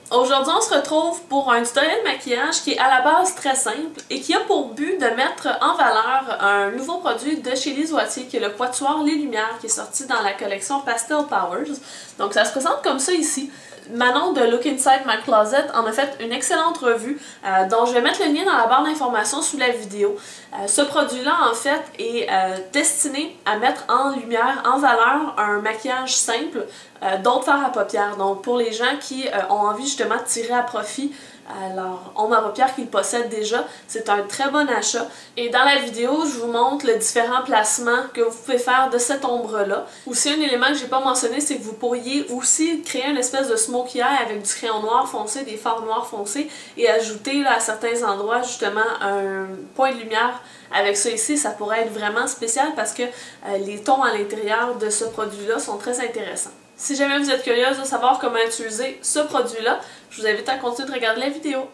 Aujourd'hui, on se retrouve pour un tutoriel de maquillage qui est à la base très simple et qui a pour but de mettre en valeur un nouveau produit de chez Les Oitiers qui est le Quatuor Les Lumières qui est sorti dans la collection Pastel Powers. Donc ça se présente comme ça ici. Manon de Look Inside My Closet en a fait une excellente revue dont je vais mettre le lien dans la barre d'informations sous la vidéo. Ce produit-là en fait est destiné à mettre en lumière, en valeur, un maquillage simple d'autres fards à paupières. Donc pour les gens qui ont envie justement de tirer à profit leur ombre à paupières qu'ils possèdent déjà, c'est un très bon achat. Et dans la vidéo, je vous montre les différents placements que vous pouvez faire de cette ombre-là. Aussi, un élément que j'ai pas mentionné, c'est que vous pourriez aussi créer une espèce de smokey eye avec du crayon noir foncé, des fards noirs foncés, et ajouter là, à certains endroits justement un point de lumière. Avec ça ici, ça pourrait être vraiment spécial parce que les tons à l'intérieur de ce produit-là sont très intéressants. Si jamais vous êtes curieuse de savoir comment utiliser ce produit-là, je vous invite à continuer de regarder la vidéo.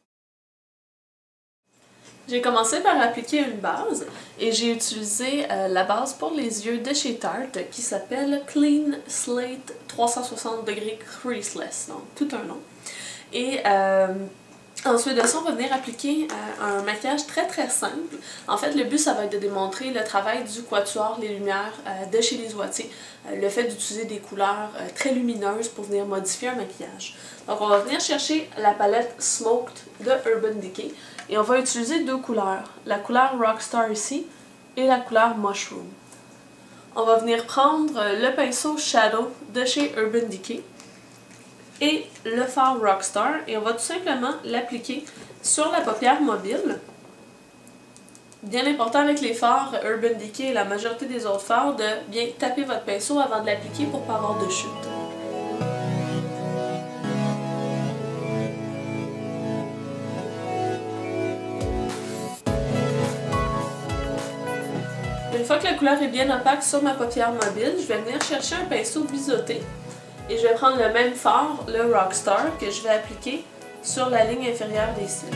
J'ai commencé par appliquer une base et j'ai utilisé la base pour les yeux de chez Tarte qui s'appelle Clean Slate 360° Creaseless, donc tout un nom. Et ensuite de ça, on va venir appliquer un maquillage très simple. En fait, le but, ça va être de démontrer le travail du Quatuor Les Lumières de chez Les Oitiers. Le fait d'utiliser des couleurs très lumineuses pour venir modifier un maquillage. Donc, on va venir chercher la palette Smoked de Urban Decay. Et on va utiliser deux couleurs. La couleur Rockstar ici et la couleur Mushroom. On va venir prendre le pinceau Shadow de chez Urban Decay et le fard Rockstar et on va tout simplement l'appliquer sur la paupière mobile. Bien important avec les fards Urban Decay et la majorité des autres fards de bien taper votre pinceau avant de l'appliquer pour ne pas avoir de chute. Une fois que la couleur est bien opaque sur ma paupière mobile, je vais venir chercher un pinceau biseauté. Et je vais prendre le même fard, le Rockstar, que je vais appliquer sur la ligne inférieure des cils.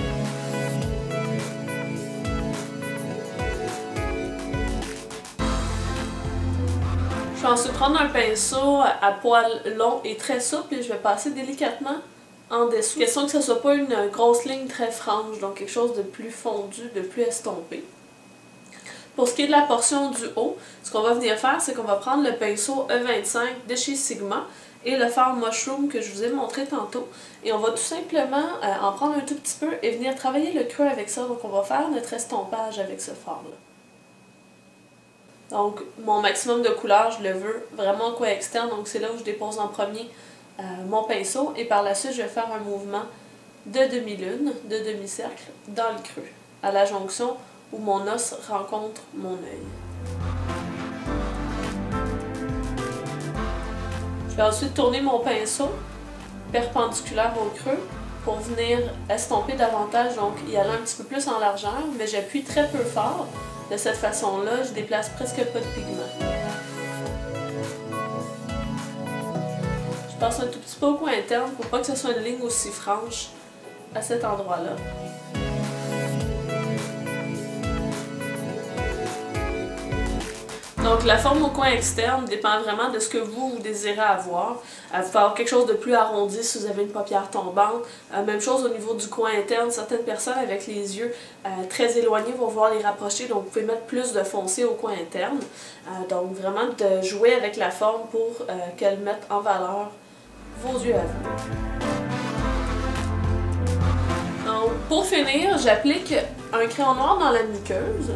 Je vais ensuite prendre un pinceau à poils longs et très souple et je vais passer délicatement en dessous. Question que ce ne soit pas une grosse ligne très franche, donc quelque chose de plus fondu, de plus estompé. Pour ce qui est de la portion du haut, ce qu'on va venir faire, c'est qu'on va prendre le pinceau E25 de chez Sigma et le fard Mushroom que je vous ai montré tantôt. Et on va tout simplement en prendre un tout petit peu et venir travailler le creux avec ça. Donc on va faire notre estompage avec ce fard-là. Donc mon maximum de couleur, je le veux vraiment en coin externe. Donc c'est là où je dépose en premier mon pinceau. Et par la suite, je vais faire un mouvement de demi-lune, de demi-cercle dans le creux, à la jonction où mon os rencontre mon œil. Je vais ensuite tourner mon pinceau perpendiculaire au creux pour venir estomper davantage, donc y aller un petit peu plus en largeur, mais j'appuie très peu fort. De cette façon-là, je déplace presque pas de pigment. Je passe un tout petit peu au coin interne pour pas que ce soit une ligne aussi franche à cet endroit-là. Donc la forme au coin externe dépend vraiment de ce que vous désirez avoir. Vous pouvez avoir quelque chose de plus arrondi si vous avez une paupière tombante. Même chose au niveau du coin interne. Certaines personnes avec les yeux très éloignés vont vouloir les rapprocher, donc vous pouvez mettre plus de foncé au coin interne. Donc vraiment de jouer avec la forme pour qu'elle mette en valeur vos yeux à vous. Donc pour finir, j'applique un crayon noir dans la muqueuse.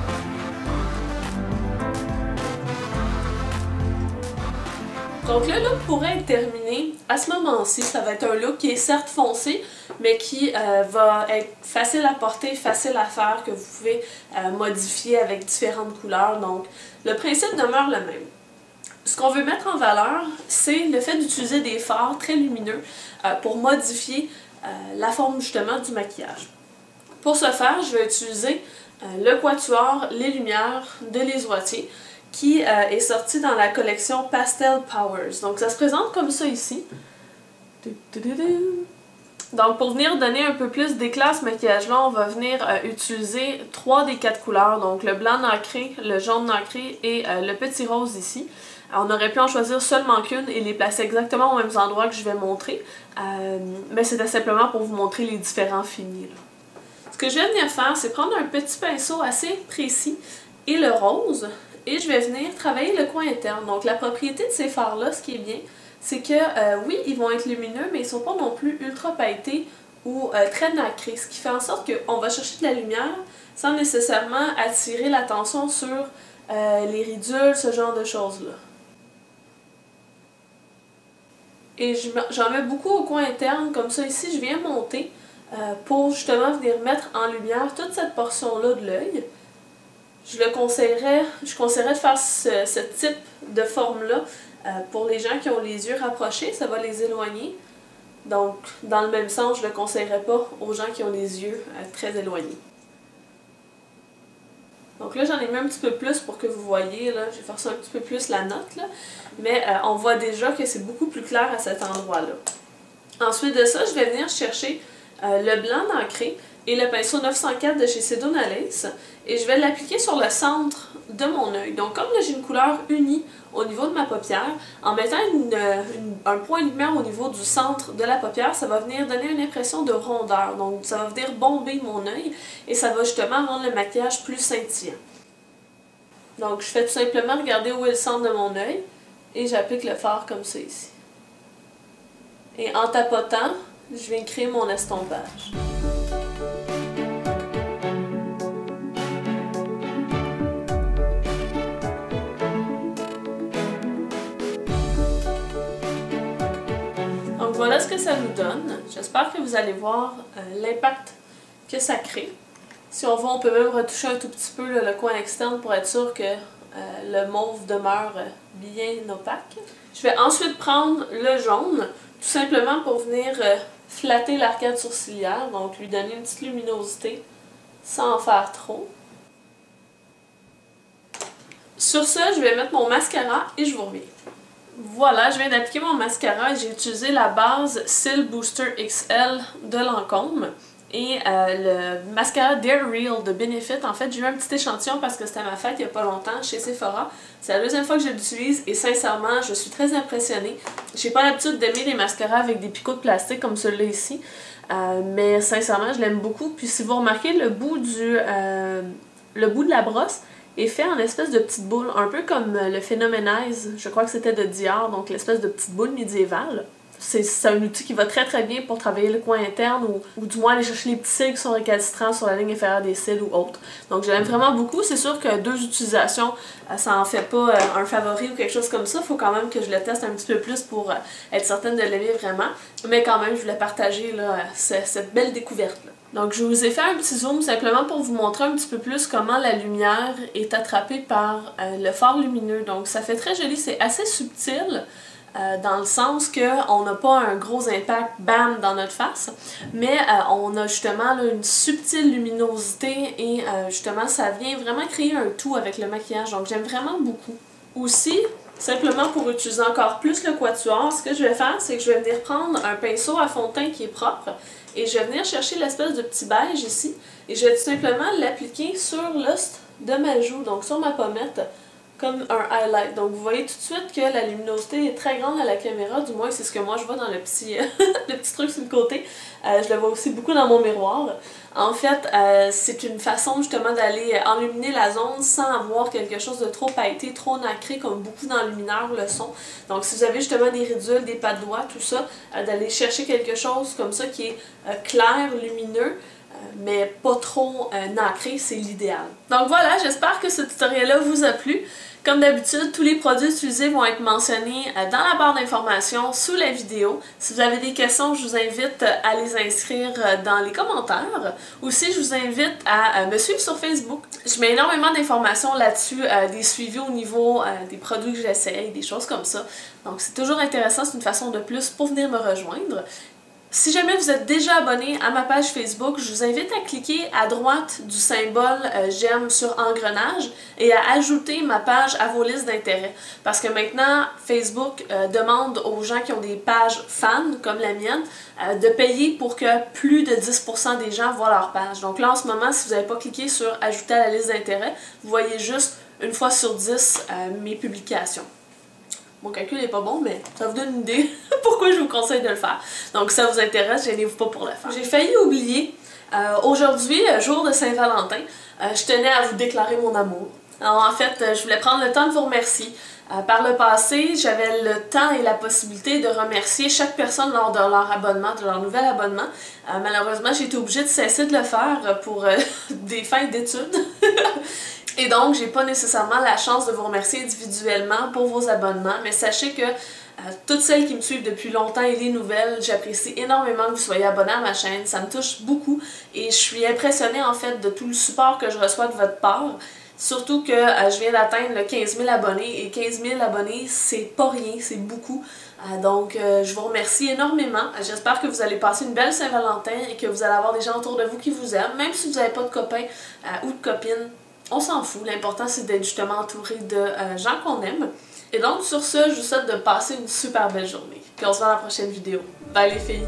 Donc le look pourrait être terminé à ce moment-ci. Ça va être un look qui est certes foncé, mais qui va être facile à porter, facile à faire, que vous pouvez modifier avec différentes couleurs. Donc le principe demeure le même. Ce qu'on veut mettre en valeur, c'est le fait d'utiliser des fards très lumineux pour modifier la forme justement du maquillage. Pour ce faire, je vais utiliser le Quatuor Les Lumières de Les Oitiers, qui est sorti dans la collection Pastel Powers. Donc ça se présente comme ça ici. Donc pour venir donner un peu plus d'éclat à ce maquillage-là, on va venir utiliser 3 des 4 couleurs. Donc le blanc nacré, le jaune nacré et le petit rose ici. Alors, on aurait pu en choisir seulement qu'une et les placer exactement aux mêmes endroits que je vais montrer, mais c'était simplement pour vous montrer les différents finis, là. Ce que je vais venir faire, c'est prendre un petit pinceau assez précis et le rose, et je vais venir travailler le coin interne. Donc la propriété de ces fards-là, ce qui est bien, c'est que oui, ils vont être lumineux, mais ils ne sont pas non plus ultra pailletés ou très nacrés, ce qui fait en sorte qu'on va chercher de la lumière sans nécessairement attirer l'attention sur les ridules, ce genre de choses-là. Et j'en mets beaucoup au coin interne, comme ça ici, je viens monter pour justement venir mettre en lumière toute cette portion-là de l'œil. Je conseillerais de faire ce type de forme-là pour les gens qui ont les yeux rapprochés, ça va les éloigner. Donc, dans le même sens, je ne le conseillerais pas aux gens qui ont les yeux très éloignés. Donc là, j'en ai mis un petit peu plus pour que vous voyez, là, je vais faire ça un petit peu plus la note, là. Mais on voit déjà que c'est beaucoup plus clair à cet endroit-là. Ensuite de ça, je vais venir chercher le blanc d'encré et le pinceau 904 de chez Sedonalace et je vais l'appliquer sur le centre de mon œil. Donc comme j'ai une couleur unie au niveau de ma paupière, en mettant un point de lumière au niveau du centre de la paupière, ça va venir donner une impression de rondeur. Donc ça va venir bomber mon œil et ça va justement rendre le maquillage plus scintillant. Donc je fais tout simplement regarder où est le centre de mon œil et j'applique le fard comme ça ici. Et en tapotant, je viens créer mon estompage. Donc voilà ce que ça nous donne. J'espère que vous allez voir l'impact que ça crée. Si on veut, on peut même retoucher un tout petit peu le coin externe pour être sûr que le mauve demeure bien opaque. Je vais ensuite prendre le jaune, tout simplement pour venir flatter l'arcade sourcilière, donc lui donner une petite luminosité sans en faire trop. Sur ce, je vais mettre mon mascara et je vous reviens. Voilà, je viens d'appliquer mon mascara et j'ai utilisé la base Cils Booster XL de Lancôme. Et le mascara Dare Real de Benefit, en fait, j'ai eu un petit échantillon parce que c'était à ma fête il n'y a pas longtemps chez Sephora. C'est la deuxième fois que je l'utilise et sincèrement, je suis très impressionnée. J'ai pas l'habitude d'aimer les mascaras avec des picots de plastique comme celui-là ici. Mais sincèrement, je l'aime beaucoup. Puis si vous remarquez, le bout de la brosse est fait en espèce de petite boule, un peu comme le Phénoménize, je crois que c'était de Dior, donc l'espèce de petite boule médiévale. C'est un outil qui va très très bien pour travailler le coin interne ou du moins aller chercher les petits cils qui sont récalcitrants sur la ligne inférieure des cils ou autres. Donc je l'aime vraiment beaucoup. C'est sûr que 2 utilisations, ça en fait pas un favori ou quelque chose comme ça. Il faut quand même que je le teste un petit peu plus pour être certaine de l'aimer vraiment. Mais quand même, je voulais partager là, cette belle découverte-là. Donc je vous ai fait un petit zoom simplement pour vous montrer un petit peu plus comment la lumière est attrapée par le fard lumineux. Donc ça fait très joli, c'est assez subtil. Dans le sens qu'on n'a pas un gros impact bam dans notre face, mais on a justement là, une subtile luminosité et justement ça vient vraiment créer un tout avec le maquillage, donc j'aime vraiment beaucoup. Aussi, simplement pour utiliser encore plus le quatuor, ce que je vais faire, c'est que je vais venir prendre un pinceau à fond de teint qui est propre et je vais venir chercher l'espèce de petit beige ici et je vais tout simplement l'appliquer sur l'os de ma joue, donc sur ma pommette, comme un highlight. Donc vous voyez tout de suite que la luminosité est très grande à la caméra, du moins c'est ce que moi je vois dans le petit, le petit truc sur le côté. Je le vois aussi beaucoup dans mon miroir. En fait, c'est une façon justement d'aller enluminer la zone sans avoir quelque chose de trop pailleté, trop nacré comme beaucoup d'enlumineurs le sont. Donc si vous avez justement des ridules, des pas de doigts, tout ça, d'aller chercher quelque chose comme ça qui est clair, lumineux, mais pas trop nacré, c'est l'idéal. Donc voilà, j'espère que ce tutoriel-là vous a plu. Comme d'habitude, tous les produits utilisés vont être mentionnés dans la barre d'informations sous la vidéo. Si vous avez des questions, je vous invite à les inscrire dans les commentaires. Aussi, je vous invite à me suivre sur Facebook. Je mets énormément d'informations là-dessus, des suivis au niveau des produits que j'essaye, des choses comme ça. Donc c'est toujours intéressant, c'est une façon de plus pour venir me rejoindre. Si jamais vous êtes déjà abonné à ma page Facebook, je vous invite à cliquer à droite du symbole j'aime sur engrenage et à ajouter ma page à vos listes d'intérêts. Parce que maintenant, Facebook demande aux gens qui ont des pages fans, comme la mienne, de payer pour que plus de 10% des gens voient leur page. Donc là, en ce moment, si vous n'avez pas cliqué sur ajouter à la liste d'intérêts, vous voyez juste une fois sur 10 mes publications. Mon calcul n'est pas bon, mais ça vous donne une idée pourquoi je vous conseille de le faire. Donc si ça vous intéresse, gênez-vous pas pour le faire. J'ai failli oublier, aujourd'hui, jour de Saint-Valentin, je tenais à vous déclarer mon amour. Alors, en fait, je voulais prendre le temps de vous remercier. Par le passé, j'avais le temps et la possibilité de remercier chaque personne lors de leur abonnement, de leur nouvel abonnement. Malheureusement, j'ai été obligée de cesser de le faire pour des fins d'études. Et donc, j'ai pas nécessairement la chance de vous remercier individuellement pour vos abonnements, mais sachez que toutes celles qui me suivent depuis longtemps et les nouvelles, j'apprécie énormément que vous soyez abonnés à ma chaîne, ça me touche beaucoup et je suis impressionnée en fait de tout le support que je reçois de votre part. Surtout que je viens d'atteindre le 15 000 abonnés et 15 000 abonnés, c'est pas rien, c'est beaucoup. Donc, je vous remercie énormément. J'espère que vous allez passer une belle Saint-Valentin et que vous allez avoir des gens autour de vous qui vous aiment, même si vous n'avez pas de copains ou de copines. On s'en fout, l'important c'est d'être justement entouré de gens qu'on aime. Et donc sur ce, je vous souhaite de passer une super belle journée. Puis on se voit dans la prochaine vidéo. Bye les filles!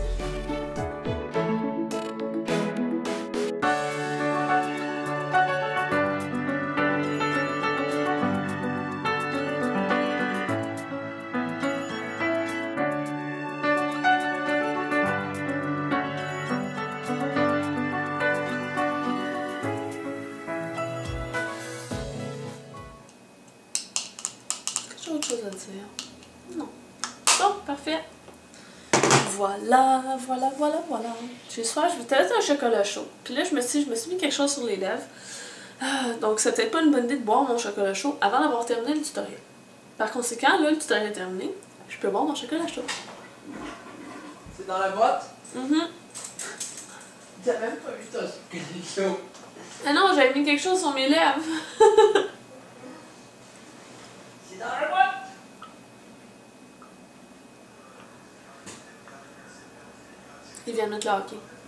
J'ai autre chose à dire. Non. Bon, parfait. Voilà. J'ai soif, je vais tester un chocolat chaud. Puis là, je me suis mis quelque chose sur les lèvres. Donc, c'est peut-être pas une bonne idée de boire mon chocolat chaud avant d'avoir terminé le tutoriel. Par conséquent, là, le tutoriel est terminé. Je peux boire mon chocolat chaud. C'est dans la boîte? T'as même pas vu ton chocolat chaud. Ah non, j'avais mis quelque chose sur mes lèvres. C'est dans la boîte! Il vient de mettre le hockey.